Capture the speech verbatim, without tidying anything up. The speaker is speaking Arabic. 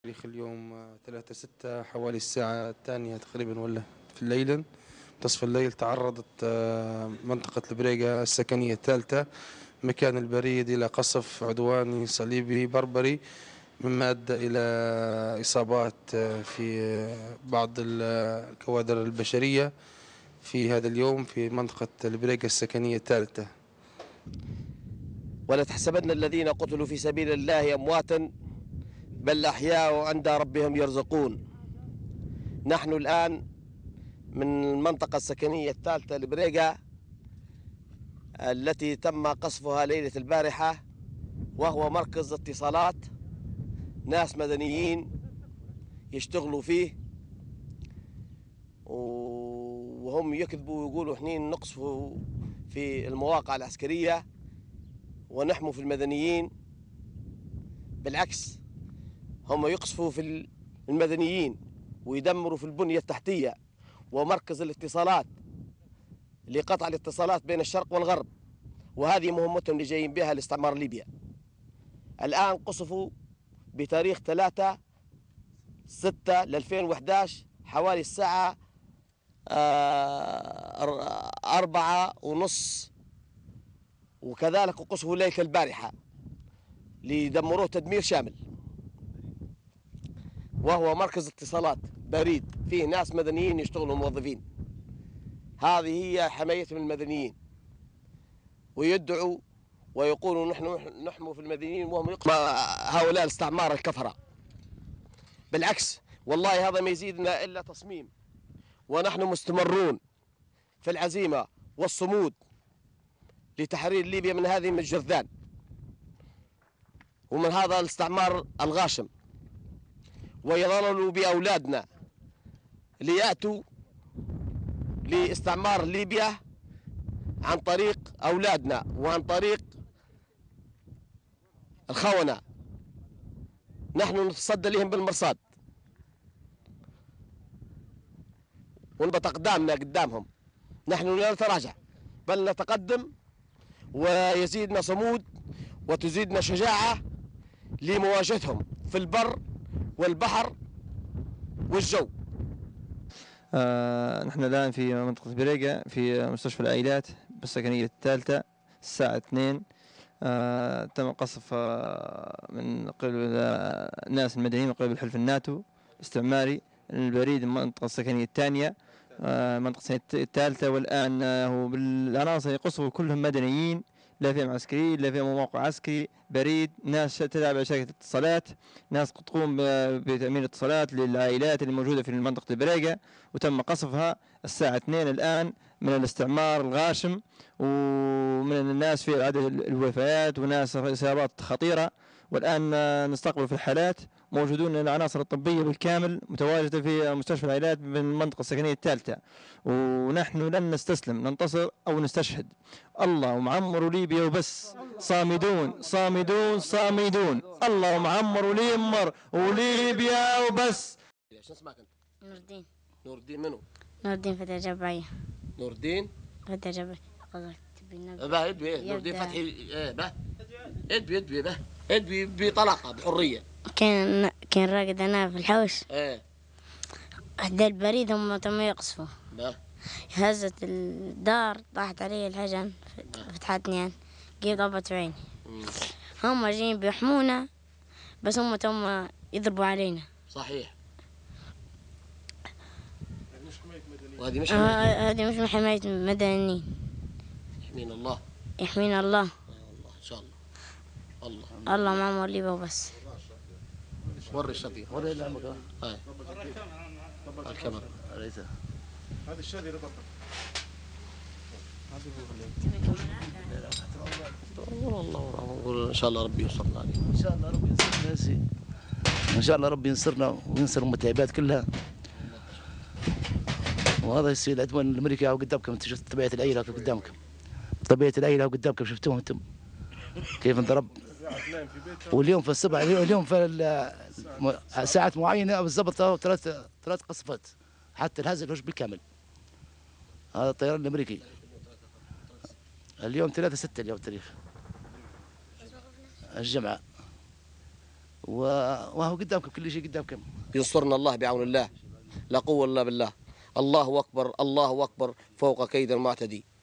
تاريخ اليوم ثلاثة ستة حوالي الساعة الثانية تقريبا ولا في الليل، منتصف الليل، تعرضت آه، منطقة البريقة السكنية الثالثة مكان البريد إلى قصف عدواني صليبي بربري، مما أدى إلى إصابات آه، في آه، بعض الكوادر البشرية في هذا اليوم في منطقة البريقة السكنية الثالثة. ولا تحسبن الذين قتلوا في سبيل الله أمواتا بل أحياء عند ربهم يرزقون. نحن الآن من المنطقة السكنية الثالثة البريقة التي تم قصفها ليلة البارحة، وهو مركز اتصالات ناس مدنيين يشتغلوا فيه، وهم يكذبوا ويقولوا حنين نقصفوا في المواقع العسكرية ونحموا في المدنيين. بالعكس، هم يقصفوا في المدنيين ويدمروا في البنية التحتية ومركز الاتصالات لقطع الاتصالات بين الشرق والغرب، وهذه مهمتهم اللي جايين بها لاستعمار ليبيا. الآن قصفوا بتاريخ ثلاثة ستة ألفين وأحد عشر حوالي الساعة أربعة ونص، وكذلك قصفوا ليلة البارحة ليدمروه تدمير شامل، وهو مركز اتصالات بريد فيه ناس مدنيين يشتغلوا موظفين. هذه هي حمايتهم المدنيين، ويدعوا ويقولوا نحن نحموا في المدنيين وهم يقصفوا هؤلاء الاستعمار الكفرة. بالعكس، والله هذا ما يزيدنا إلا تصميم، ونحن مستمرون في العزيمة والصمود لتحرير ليبيا من هذه الجرذان ومن هذا الاستعمار الغاشم، ويظلوا بأولادنا ليأتوا لاستعمار ليبيا عن طريق أولادنا وعن طريق الخونة. نحن نتصدى لهم بالمرصاد ونبت أقدامنا قدامهم. نحن لا نتراجع بل نتقدم، ويزيدنا صمود وتزيدنا شجاعة لمواجهتهم في البر والبحر والجو. آه نحن الآن في منطقة بريقة في مستشفى العائلات بالسكنية الثالثة الساعة اثنين. آه تم قصف آه من قبل الناس المدنيين من قبل حلف الناتو الاستعماري البريد المنطقة السكنية الثانية آه المنطقة الثالثة، والآن آه هو بالعناصر يقصفوا كلهم مدنيين، لا فيهم عسكريين لا فيهم موقع عسكري، بريد، ناس تتابع شركة اتصالات، ناس تقوم بتأمين الاتصالات للعائلات اللي موجودة في منطقة البريقة، وتم قصفها الساعة اثنين الآن من الاستعمار الغاشم، ومن الناس في عدد الوفيات وناس إصابات خطيرة. والآن نستقبل في الحالات، موجودون العناصر الطبية بالكامل متواجدة في مستشفى العائلات من المنطقة السكنية الثالثة، ونحن لن نستسلم، ننتصر أو نستشهد. الله معمر ليبيا وبس، صامدون صامدون صامدون، الله معمر وليمر وليبيا وبس. شو اسمك انت؟ نور الدين. نور الدين منو؟ نور الدين فتحي جبعية. نور الدين فتحي جبعية. به ادبي نور الدين فتحي ايه به ادبي ادبي به ادبي بطلاقة بحرية. كان كان راقد انا في الحوش، ايه احدى البريد هم تم يقصفوا، به هزت الدار، طاحت علي الحجن، فتحتني يعني جي قبضت عيني. هم جايين بيحمونا بس هم تم يضربوا علينا. صحيح. وهذه مش آه هذه مش حماية مدنيين. يحمينا الله. يحمينا الله. الله ان شاء الله. الله الله معمر ليبيا وبس. وري الشطير، وري اللي عمك. هاي الكاميرا ليس هذا الشادي اللي ضبط. والله الله نقول ان شاء الله ربي ينصرنا عليه. ان شاء الله ربي ينصرنا يا سيدي، ان شاء الله ربي ينصرنا وينصر امة العباد كلها. وهذا يصير العدوان الامريكي او قدامكم، انتم شفتوا طبيعه العيله قدامكم، طبيعه العيله قدامكم شفتوها انتم كيف انضرب. واليوم في السبع اليوم في ساعات معينه بالضبط ثلاث ثلاث قصفات حتى الهز الهش بالكامل. هذا الطيران الامريكي اليوم ثلاثة ستة اليوم تاريخ الجمعه. وهو قدامكم كل شيء قدامكم. ينصرنا الله بعون الله، لا قوة إلا بالله. الله أكبر، الله أكبر فوق كيد المعتدي.